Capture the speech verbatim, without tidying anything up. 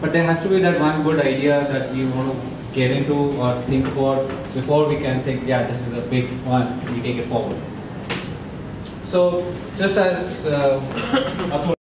but there has to be that one good idea that we want to get into or think about before we can think, yeah, this is a big one, we take it forward. So just as uh,